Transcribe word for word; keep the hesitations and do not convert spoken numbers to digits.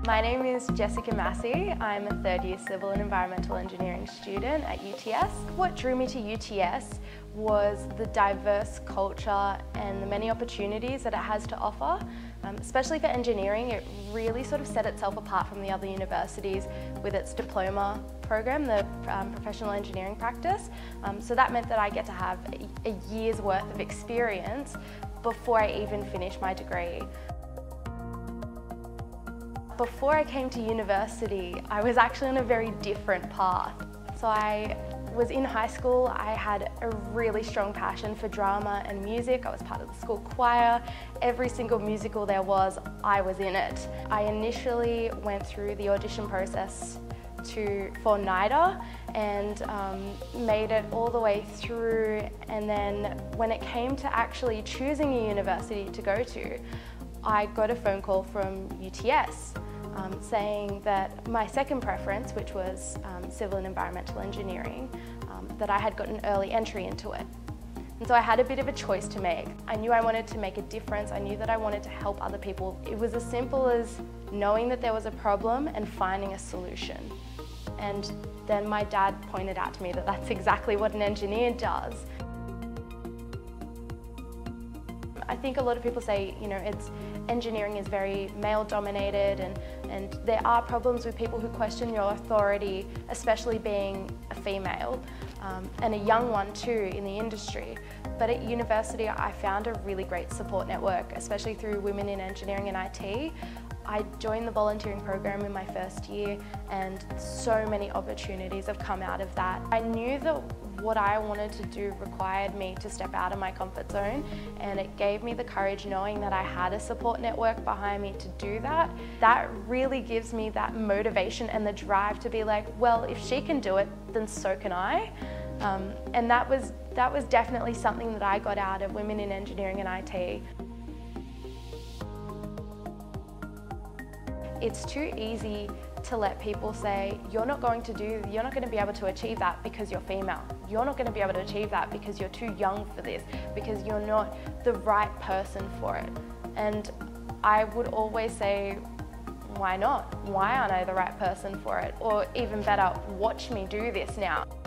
My name is Jessica Massih. I'm a third year civil and environmental engineering student at U T S. What drew me to U T S was the diverse culture and the many opportunities that it has to offer. Um, especially for engineering, it really sort of set itself apart from the other universities with its diploma program, the um, professional engineering practice. Um, so that meant that I get to have a, a year's worth of experience before I even finish my degree. Before I came to university, I was actually on a very different path. So I was in high school, I had a really strong passion for drama and music. I was part of the school choir. Every single musical there was, I was in it. I initially went through the audition process to for NIDA and um, made it all the way through, and then when it came to actually choosing a university to go to, I got a phone call from U T S. Um, saying that my second preference, which was um, civil and environmental engineering, um, that I had got an early entry into it. And so I had a bit of a choice to make. I knew I wanted to make a difference. I knew that I wanted to help other people. It was as simple as knowing that there was a problem and finding a solution. And then my dad pointed out to me that that's exactly what an engineer does. I think a lot of people say, you know, it's engineering is very male dominated, and, and there are problems with people who question your authority, especially being a female um, and a young one too in the industry. But at university I found a really great support network, especially through Women in Engineering and I T. I joined the volunteering program in my first year, and so many opportunities have come out of that. I knew that what I wanted to do required me to step out of my comfort zone, and it gave me the courage knowing that I had a support network behind me to do that. That really gives me that motivation and the drive to be like, well, if she can do it, then so can I. Um, and that was, that was definitely something that I got out of Women in Engineering and I T. It's too easy to let people say, you're not going to do, you're not going to be able to achieve that because you're female. You're not going to be able to achieve that because you're too young for this, because you're not the right person for it. And I would always say, why not? Why aren't I the right person for it? Or even better, watch me do this now.